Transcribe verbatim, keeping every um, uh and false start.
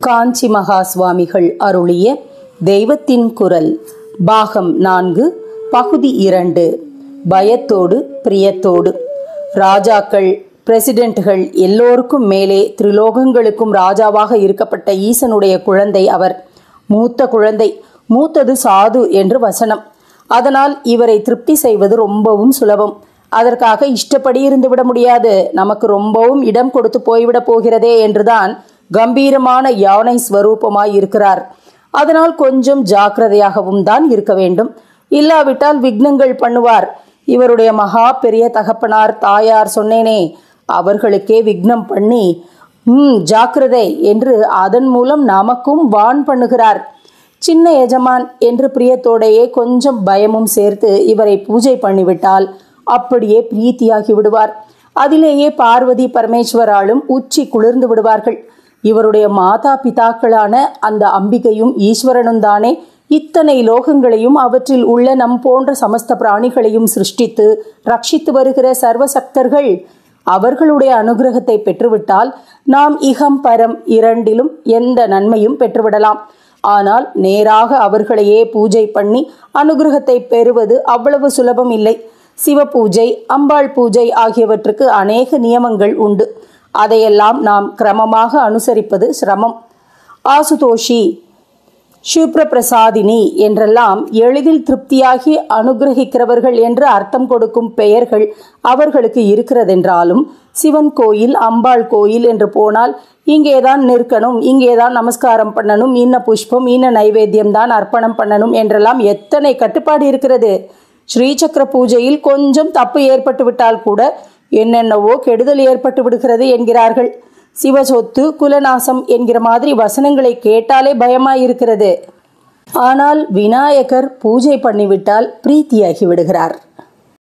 காஞ்சி மகா சுவாமிகள் அருளிய தெய்வத்தின் குரல் பாகம் நான்கு பகுதி இரண்டு. பயத்தோடு பிரியத்தோடு. ராஜாக்கள், பிரசிடென்ட்கள் எல்லோருக்கும் மேலே திரிலோகங்களுக்கும் ராஜாவாக இருக்கப்பட்ட ஈசனுடைய குழந்தை அவர். மூத்த குழந்தை, மூத்தது சாது என்று வசனம். அதனால் இவரை திருப்தி செய்வது ரொம்பவும் சுலபம். அதற்காக இஷ்டப்படி இருந்து விட முடியாது. நமக்கு ரொம்பவும் இடம் கொடுத்து போய்விட போகிறதே என்றுதான் கம்பீரமான யானை ஸ்வரூபமாய் இருக்கிறார். அதனால் கொஞ்சம் ஜாக்கிரதையாகவும் தான் இருக்க வேண்டும். இல்லாவிட்டால் விக்னங்கள் பண்ணுவார். இவருடைய மகா பெரிய தகப்பனார் தாயார் சொன்னேனே, அவர்களுக்கே விக்னம் பண்ணி ம் ஜாக்கிரதை என்று அதன் மூலம் நமக்கும் வான் பண்ணுகிறார். சின்ன எஜமான் என்று பிரியத்தோடையே கொஞ்சம் பயமும் சேர்த்து இவரை பூஜை பண்ணிவிட்டால் அப்படியே பிரீத்தியாகி விடுவார். அதிலேயே பார்வதி பரமேஸ்வராலும் உச்சி குளிர்ந்து விடுவார்கள். இவருடைய மாதா பிதாக்களான அந்த அம்பிகையும் ஈஸ்வரனும் தானே இத்தனை லோகங்களையும் அவற்றில் உள்ள நம் போன்ற சமஸ்த பிராணிகளையும் சிருஷ்டித்து ரட்சித்து வருகிற சர்வசக்தர்கள். அவர்களுடைய அனுகிரகத்தை பெற்றுவிட்டால் நாம் இகம் பரம் இரண்டிலும் எந்த நன்மையும் பெற்றுவிடலாம். ஆனால் நேராக அவர்களையே பூஜை பண்ணி அனுகிரகத்தை பெறுவது அவ்வளவு சுலபம் இல்லை. சிவ பூஜை, அம்பாள் பூஜை ஆகியவற்றுக்கு அநேக நியமங்கள் உண்டு. அதையெல்லாம் நாம் கிரமமாக அனுசரிப்பது சிரமம். ஆசுதோஷி, சிவபிரசாதினி என்றெல்லாம் எளிதில் திருப்தியாகி அனுகிரகிக்கிறவர்கள் என்று அர்த்தம் கொடுக்கும் பெயர்கள் அவர்களுக்கு இருக்கிறதென்றாலும் சிவன் கோயில், அம்பாள் கோயில் என்று போனால் இங்கேதான் நிற்கணும், இங்கேதான் நமஸ்காரம் பண்ணணும், இன்ன புஷ்பம், இன்ன நைவேத்தியம் தான் அர்ப்பணம் பண்ணணும் என்றெல்லாம் எத்தனை கட்டுப்பாடு இருக்கிறது. ஸ்ரீசக்கர பூஜையில் கொஞ்சம் தப்பு ஏற்பட்டு விட்டால் கூட என்னென்னவோ கெடுதல் ஏற்பட்டு விடுகிறது என்கிறார்கள். சிவசொத்து குலநாசம் என்கிற மாதிரி வசனங்களை கேட்டாலே பயமாயிருக்கிறது. ஆனால் விநாயகர் பூஜை பண்ணிவிட்டால் பிரீத்தியாகி விடுகிறார்.